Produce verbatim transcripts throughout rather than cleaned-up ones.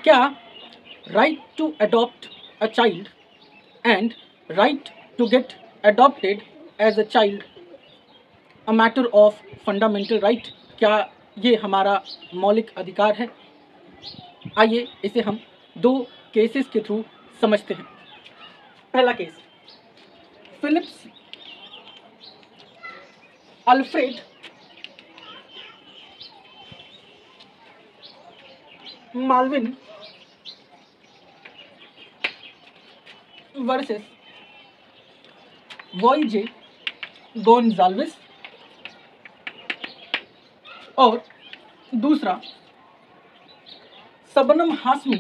क्या right to adopt a child and right to get adopted as a child a matter of fundamental right, क्या ये हमारा मौलिक अधिकार है? आइए इसे हम दो केसेस के थ्रू समझते हैं। पहला case, Phillips Alfred Malvin versus वॉयजे Gonsalvis, और दूसरा Shabnam Hashmi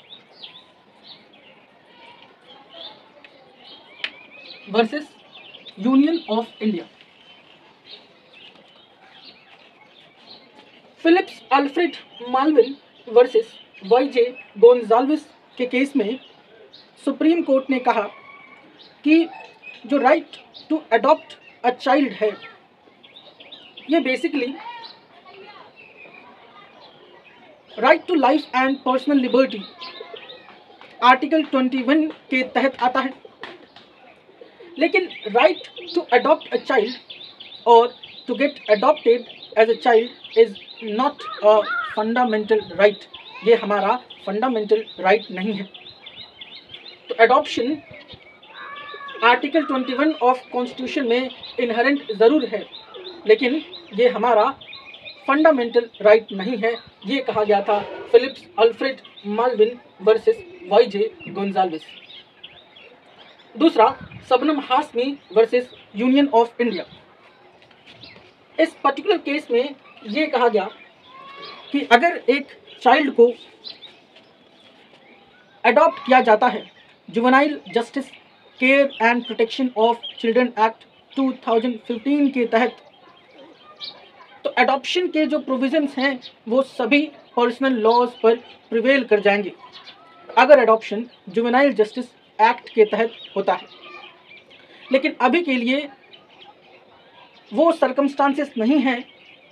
versus union of India. Phillips Alfred Malvin versus वॉयजे Gonsalvis के केस में सुप्रीम कोर्ट ने कहा कि जो right to adopt a child है, ये basically right to life and personal liberty article इक्कीस के तहत आता है। लेकिन right to adopt a child और to get adopted as a child is not a fundamental right, ये हमारा फंडामेंटल राइट नहीं है। तो अडॉप्शन आर्टिकल इक्कीस ऑफ कॉन्स्टिट्यूशन में इनहेरेंट ज़रूर है, लेकिन ये हमारा फंडामेंटल राइट नहीं है। ये कहा गया था Philips Alfred Malvin versus वॉयजे Gonsalvis. दूसरा, Shabnam Hashmi versus union of India. इस पर्टिकुलर केस में ये कहा गया कि अगर एक चाइल्ड को अडॉप्ट किया जाता है juvenile justice care and protection of children act दो हज़ार पंद्रह के तहत, तो अडॉप्शन के जो प्रोविजंस हैं वो सभी पर्सनल लॉज पर प्रिवेल कर जाएंगे अगर अडॉप्शन जुवेनाइल जस्टिस एक्ट के तहत होता है। लेकिन अभी के लिए वो सर्कमस्टांसेस नहीं हैं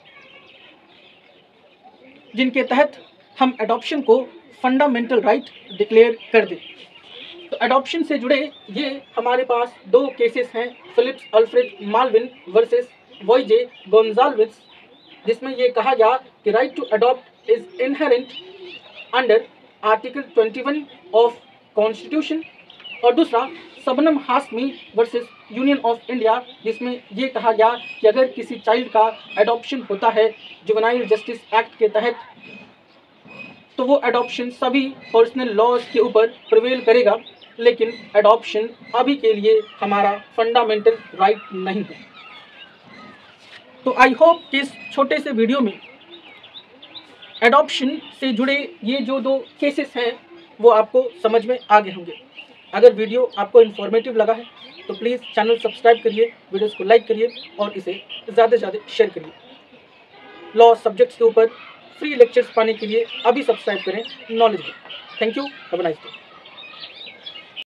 जिनके तहत हम अडॉप्शन को फंडामेंटल राइट डिक्लेयर कर दें। तो अडॉप्शन से जुड़े ये हमारे पास दो केसेस हैं, Philips Alfred Malvin versus वॉयजे Gonsalvis, जिसमें ये कहा गया कि right to adopt is inherent under article इक्कीस ऑफ कॉन्स्टिट्यूशन, और दूसरा Shabnam Hashmi versus union of India, जिसमें ये कहा गया कि अगर किसी चाइल्ड का अडॉप्शन होता है जुवेनाइल जस्टिस एक्ट के तहत, तो वो अडॉप्शन सभी पर्सनल लॉज के ऊपर प्रिवेल करेगा, लेकिन अडॉप्शन अभी के लिए हमारा फंडामेंटल राइट नहीं है। तो आई होप कि इस छोटे से वीडियो में एडॉप्शन से जुड़े ये जो दो केसेस हैं वो आपको समझ में आ गए होंगे। अगर वीडियो आपको इन्फॉर्मेटिव लगा है तो प्लीज़ चैनल सब्सक्राइब करिए, वीडियोस को लाइक करिए और इसे ज़्यादा से ज़्यादा शेयर करिए। लॉ सब्जेक्ट्स के ऊपर फ्री लेक्चर्स पाने के लिए अभी सब्सक्राइब करें नॉलेज में। Thank you, have a nice day.